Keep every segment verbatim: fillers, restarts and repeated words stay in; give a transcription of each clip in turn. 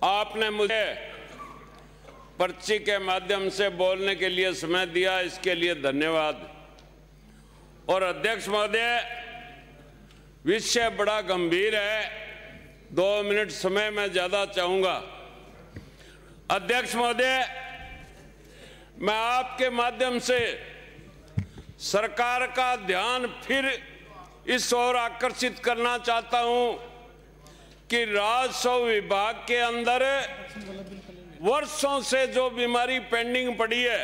आपने मुझे पर्ची के माध्यम से बोलने के लिए समय दिया, इसके लिए धन्यवाद। और अध्यक्ष महोदय, विषय बड़ा गंभीर है, दो मिनट समय मैं ज्यादा चाहूंगा। अध्यक्ष महोदय, मैं आपके माध्यम से सरकार का ध्यान फिर इस ओर आकर्षित करना चाहता हूं कि राजस्व विभाग के अंदर वर्षों से जो बीमारी पेंडिंग पड़ी है,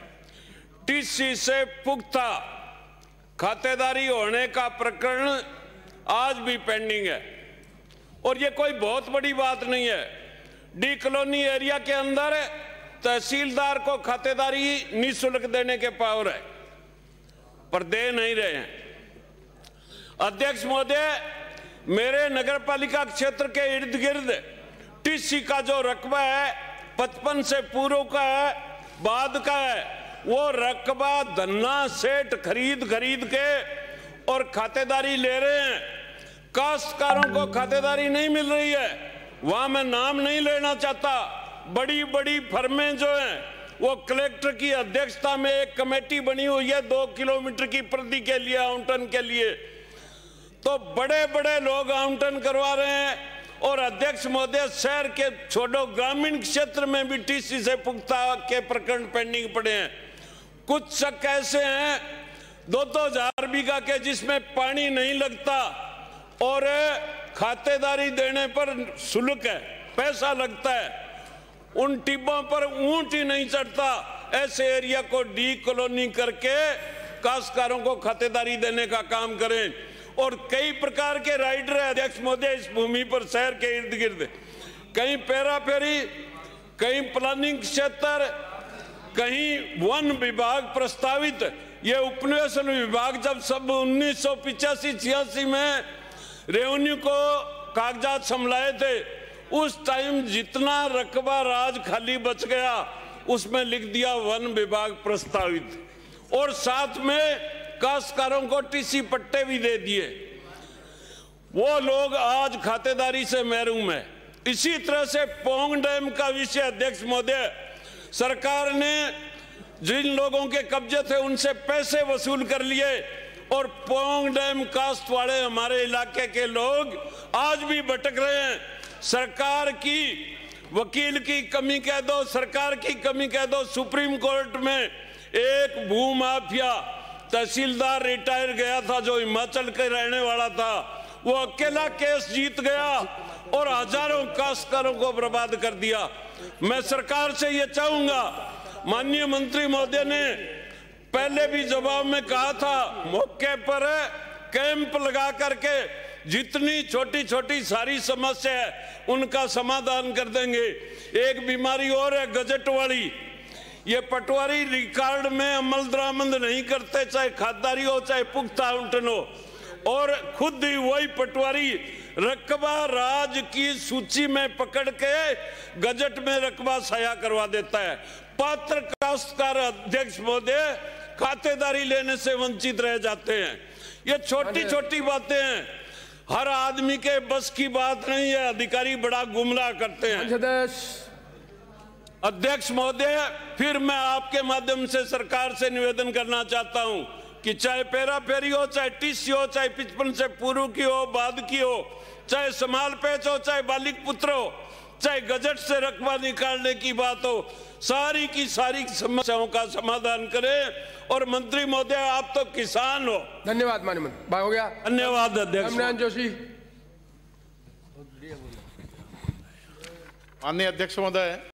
टीसी से पुख्ता खातेदारी होने का प्रकरण आज भी पेंडिंग है। और ये कोई बहुत बड़ी बात नहीं है। डी कॉलोनी एरिया के अंदर तहसीलदार को खातेदारी निःशुल्क देने के पावर है, पर दे नहीं रहे हैं। अध्यक्ष महोदय, मेरे नगरपालिका क्षेत्र के इर्द गिर्द टीसी का जो रकबा है पचपन से पूर्व का है, बाद का है, वो रकबा धन्ना सेठ खरीद खरीद के और खातेदारी ले रहे हैं। काश्तकारों को खातेदारी नहीं मिल रही है। वहां मैं नाम नहीं लेना चाहता। बड़ी बड़ी फर्में जो हैं वो कलेक्टर की अध्यक्षता में एक कमेटी बनी हुई है दो किलोमीटर की परिधि के लिए आवंटन के लिए, तो बड़े बड़े लोग आवंटन करवा रहे हैं। और अध्यक्ष महोदय, शहर के छोड़ो ग्रामीण क्षेत्र में भी टीसी से पुख्ता के प्रकरण पेंडिंग पड़े हैं। कुछ शक ऐसे हैं दो दो हजार बीघा के जिसमें पानी नहीं लगता और खातेदारी देने पर शुल्क है, पैसा लगता है, उन टिब्बों पर ऊंट ही नहीं चढ़ता। ऐसे एरिया को डी कॉलोनी करके काश्तकारों को खातेदारी देने का काम करें। और कई प्रकार के राइडर है अध्यक्ष महोदय इस भूमि पर, शहर के इर्द गिर्द, कहीं पेरा पेरी, कहीं प्लानिंग क्षेत्र, कहीं वन विभाग प्रस्तावित। ये उपनिवेशन विभाग जब सब उन्नीस सौ पिचासी छियासी में रेवेन्यू को कागजात संभलाए थे, उस टाइम जितना रकबा राज खाली बच गया उसमें लिख दिया वन विभाग प्रस्तावित, और साथ में काश्तकारों को टीसी पट्टे भी दे दिए। वो लोग आज खातेदारी से महरूम है। इसी तरह से पोंग डैम का विषय अध्यक्ष महोदय, सरकार ने जिन लोगों के कब्जे थे उनसे पैसे वसूल कर लिए और पोंग डैम कास्ट वाले हमारे इलाके के लोग आज भी भटक रहे हैं। सरकार की वकील की कमी कह दो, सरकार की कमी कह दो। सुप्रीम कोर्ट में एक भू माफिया तहसीलदार रिटायर गया था जो हिमाचल के रहने वाला था, वो अकेला केस जीत गया और हजारों काश्तकारों को बर्बाद कर दिया। मैं सरकार से ये चाहूंगा, माननीय मंत्री महोदय ने पहले भी जवाब में कहा था, मौके पर कैंप लगा करके जितनी छोटी छोटी सारी समस्या है उनका समाधान कर देंगे। एक बीमारी और है गजट वाली, ये पटवारी रिकॉर्ड में अमल दरामद नहीं करते, चाहे खातेदारी हो चाहे पुख्ता आवंटन हो, और खुद ही वही पटवारी रकबा राज की सूची में पकड़ के गजट में रकबा साया करवा देता है। पात्र काश्तकार अध्यक्ष महोदय खातेदारी लेने से वंचित रह जाते हैं। ये छोटी छोटी बातें हैं, हर आदमी के बस की बात नहीं है, अधिकारी बड़ा गुमराह करते हैं। अध्यक्ष महोदय, फिर मैं आपके माध्यम से सरकार से निवेदन करना चाहता हूं कि चाहे पेरा पेरी हो, चाहे टीसी हो, चाहे पचपन से पूर्व की हो, बाद की हो, चाहे समाल पेच हो, चाहे बालिक पुत्र हो, चाहे गजट से रकबा निकालने की बात हो, सारी की सारी समस्याओं का समाधान करें। और मंत्री महोदय, आप तो किसान हो। धन्यवाद माननीय मंत्री, हो गया। धन्यवाद अध्यक्ष जोशी। माननीय अध्यक्ष महोदय,